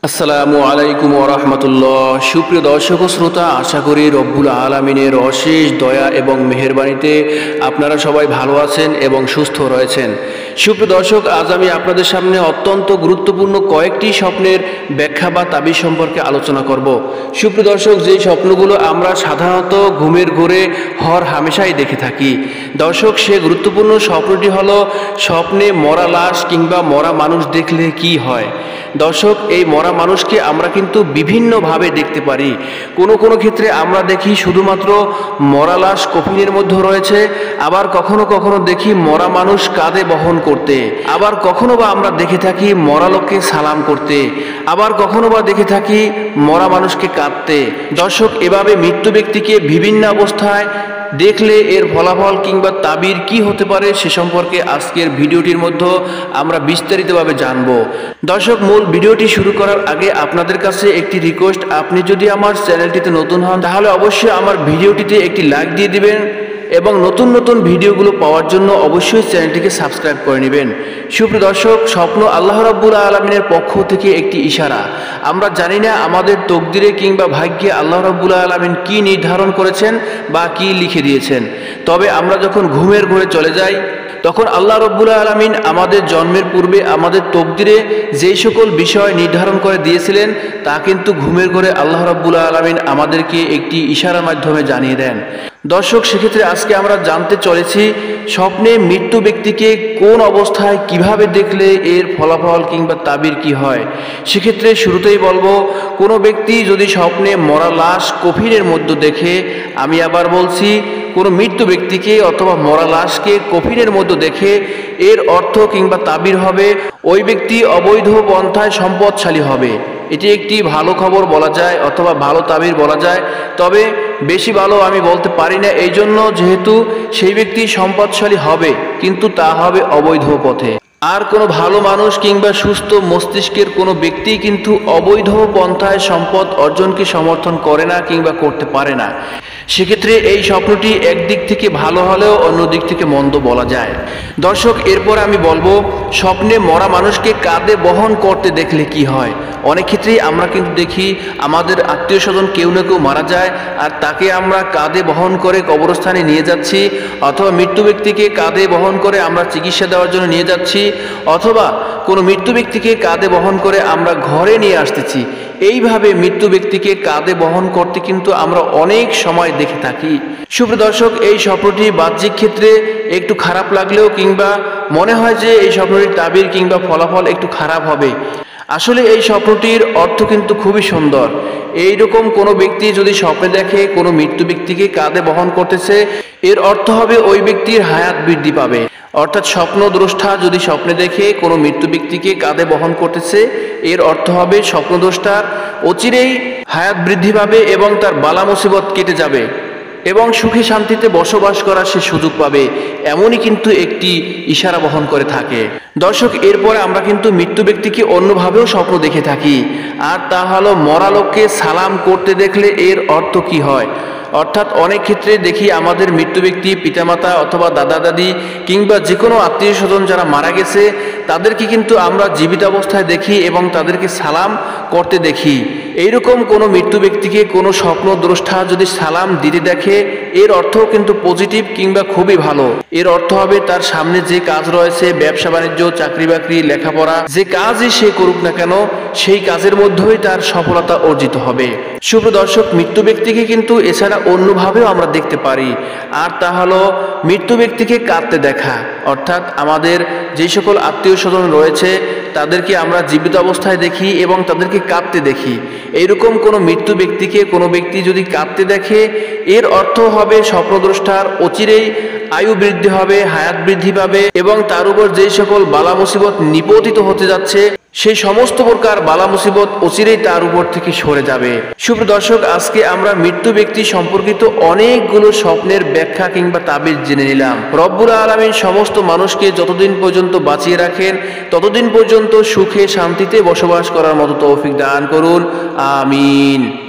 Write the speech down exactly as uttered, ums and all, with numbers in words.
আসসালামু আলাইকুম ওয়া রাহমাতুল্লাহ। সুপ্রিয় দর্শক ও শ্রোতা, আশা করি রব্বুল আলামিনের অশেষ দয়া এবং মেহেরবানিতে আপনারা সবাই ভালো আছেন এবং সুস্থ রয়েছেন। সুপ্রিয় দর্শক, আজ আমি আপনাদের সামনে অত্যন্ত গুরুত্বপূর্ণ কয়েকটি স্বপ্নের ব্যাখ্যা বা তাবিজ সম্পর্কে আলোচনা করব। সুপ্রিয় দর্শক, যেই স্বপ্নগুলো আমরা সাধারণত ঘুমের ঘোরে হর হামেশাই দেখে থাকি। দর্শক, সে গুরুত্বপূর্ণ স্বপ্নটি হলো স্বপ্নে মরা লাশ কিংবা মরা মানুষ দেখলে কি হয়। দর্শক, এই মরা মানুষকে আমরা কিন্তু বিভিন্নভাবে দেখতে পারি। কোনো কোনো ক্ষেত্রে আমরা দেখি শুধুমাত্র মরা লাশ কফিনের মধ্যে রয়েছে, আবার কখনো কখনো দেখি মরা মানুষ কাঁধে বহন করতে, আবার কখনো বা আমরা দেখে থাকি মরা লোককে সালাম করতে, আবার কখনো বা দেখে থাকি মরা মানুষকে কাঁদতে। দর্শক, এভাবে মৃত্যু ব্যক্তিকে বিভিন্ন অবস্থায় দেখলে এর ফলাফল কিংবা তাবির কি হতে পারে সে সম্পর্কে আজকের ভিডিওটির মধ্যে আমরা বিস্তারিতভাবে জানব। দর্শক, মূল ভিডিওটি শুরু করার আগে আপনাদের কাছে একটি রিকোয়েস্ট, আপনি যদি আমার চ্যানেলটিতে নতুন হন তাহলে অবশ্যই আমার ভিডিওটিতে একটি লাইক দিয়ে দিবেন এবং নতুন নতুন ভিডিওগুলো পাওয়ার জন্য অবশ্যই চ্যানেলটিকে সাবস্ক্রাইব করে নেবেন। সুপ্রিয় দর্শক, স্বপ্ন আল্লাহ রাব্বুল আলামিনের পক্ষ থেকে একটি ইশারা। আমরা জানি না আমাদের তকদিরে কিংবা ভাগ্যে আল্লাহ রাব্বুল আলামিন কি নির্ধারণ করেছেন বা কি লিখে দিয়েছেন, তবে আমরা যখন ঘুমের ঘরে চলে যাই তখন আল্লাহ রাব্বুল আলামিন আমাদের জন্মের পূর্বে আমাদের তকদিরে যেই সকল বিষয় নির্ধারণ করে দিয়েছিলেন তা কিন্তু ঘুমের ঘরে আল্লাহ রাব্বুল আলামিন আমাদেরকে একটি ইশারার মাধ্যমে জানিয়ে দেন। দর্শক, সেক্ষেত্রে আজকে আমরা জানতে চলেছি স্বপ্নে মৃত্যু ব্যক্তিকে কোন অবস্থায় কিভাবে দেখলে এর ফলাফল কিংবা তাবির কি হয়। সেক্ষেত্রে শুরুতেই বলবো, কোনো ব্যক্তি যদি স্বপ্নে মরা লাশ কফিনের মধ্যে দেখে, আমি আবার বলছি কোনো মৃত্যু ব্যক্তিকে অথবা মরা লাশকে কফিনের মধ্যে দেখে, এর অর্থ কিংবা তাবির হবে ওই ব্যক্তি অবৈধ পন্থায় সম্পদশালী হবে। এটি একটি ভালো খবর বলা যায় অথবা ভালো তাবির বলা যায়, তবে বেশি ভালো আমি বলতে পারি না, এই জন্য যেহেতু সেই ব্যক্তি সম্পদশালী হবে কিন্তু তা হবে অবৈধ পথে। আর কোনো ভালো মানুষ কিংবা সুস্থ মস্তিষ্কের কোনো ব্যক্তি কিন্তু অবৈধ পন্থায় সম্পদ অর্জনকে সমর্থন করে না কিংবা করতে পারে না। সেক্ষেত্রে এই স্বপ্নটি একদিক থেকে ভালো হলেও অন্য দিক থেকে মন্দ বলা যায়। দর্শক, এরপর আমি বলবো স্বপ্নে মরা মানুষকে কাঁধে বহন করতে দেখলে কি হয়। অনেক ক্ষেত্রেই আমরা কিন্তু দেখি আমাদের আত্মীয় স্বজন কেউ না কেউ মারা যায় আর তাকে আমরা কাঁধে বহন করে কবরস্থানে নিয়ে যাচ্ছি, অথবা মৃত্যু ব্যক্তিকে কাঁধে বহন করে আমরা চিকিৎসা দেওয়ার জন্য নিয়ে যাচ্ছি, অথবা কোনো মৃত্যু ব্যক্তিকে কাঁধে বহন করে আমরা ঘরে নিয়ে আসতেছি। এইভাবে মৃত্যু ব্যক্তিকে কাঁধে বহন করতে কিন্তু আমরা অনেক সময় দেখে থাকি। সুপ্রিয় দর্শক, এই স্বপ্নটি বাহ্যিক ক্ষেত্রে একটু খারাপ লাগলেও কিংবা মনে হয় যে এই স্বপ্নটির তাবির কিংবা ফলাফল একটু খারাপ হবে, আসলে এই স্বপ্নটির অর্থ কিন্তু খুবই সুন্দর। এইরকম কোনো ব্যক্তি যদি স্বপ্নে দেখে কোনো মৃত্যু ব্যক্তিকে কাঁধে বহন করতেছে, এর অর্থ হবে ওই ব্যক্তির হায়াত বৃদ্ধি পাবে। অর্থাৎ স্বপ্নদ্রষ্টা যদি স্বপ্নে দেখে কোনো মৃত্যু ব্যক্তিকে কাঁধে বহন করতেছে, এর অর্থ হবে স্বপ্নদ্রষ্টার অচিরেই হায়াত বৃদ্ধি পাবে এবং তার বালা মুসিবত কেটে যাবে এবং সুখে শান্তিতে বসবাস করার সে সুযোগ পাবে, এমনই কিন্তু একটি ইশারা বহন করে থাকে। দর্শক, এরপরে আমরা কিন্তু মৃত্যু ব্যক্তিকে অন্যভাবেও স্বপ্ন দেখে থাকি, আর তা হলো মরা লোককে সালাম করতে দেখলে এর অর্থ কি হয়। অর্থাৎ অনেক ক্ষেত্রে দেখি আমাদের মৃত্যু ব্যক্তি পিতামাতা অথবা দাদা দাদি কিংবা যে কোনো আত্মীয় স্বজন যারা মারা গেছে তাদেরকে কিন্তু আমরা জীবিত অবস্থায় দেখি এবং তাদেরকে সালাম করতে দেখি। এইরকম কোনো মৃত্যু ব্যক্তিকে কোনো স্বপ্নদ্রষ্টা যদি সালাম দিতে দেখে, এর অর্থও কিন্তু পজিটিভ কিংবা খুবই ভালো। এর অর্থ হবে তার সামনে যে কাজ রয়েছে, ব্যবসা বাণিজ্য, চাকরি বাকরি, লেখাপড়া, যে কাজই সে করুক না কেন সেই কাজের মধ্যেই তার সফলতা অর্জিত হবে। সুপ্রিয় দর্শক, মৃত্যু ব্যক্তিকে কিন্তু এছাড়া অন্যভাবেও আমরা দেখতে পারি, আর তা হলো মৃত্যু ব্যক্তিকে কাঁদতে দেখা। অর্থাৎ আমাদের যে সকল আত্মীয় স্বজন রয়েছে তাদেরকে আমরা জীবিত অবস্থায় দেখি এবং তাদেরকে কাঁদতে দেখি। এইরকম কোনো মৃত্যু ব্যক্তিকে কোনো ব্যক্তি যদি কাঁদতে দেখে, এর অর্থ হবে স্বপ্নদ্রষ্টার অচিরেই আয়ু বৃদ্ধি হবে, হায়াত বৃদ্ধি পাবে এবং তার উপর যেই সকল বালা মুসিবত নিপতিত হতে যাচ্ছে সেই সমস্ত প্রকার বালা মুসিবত অচিরেই তার উপর থেকে সরে যাবে। সুপ্রিয় দর্শক, আজকে আমরা মৃত্যু ব্যক্তি সম্পর্কিত অনেকগুলো স্বপ্নের ব্যাখ্যা কিংবা তাবিজ জেনে নিলাম। রব্বুল আলামিন সমস্ত মানুষকে যতদিন পর্যন্ত বাঁচিয়ে রাখেন ততদিন পর্যন্ত সুখে শান্তিতে বসবাস করার মতো তৌফিক দান করুন। আমিন।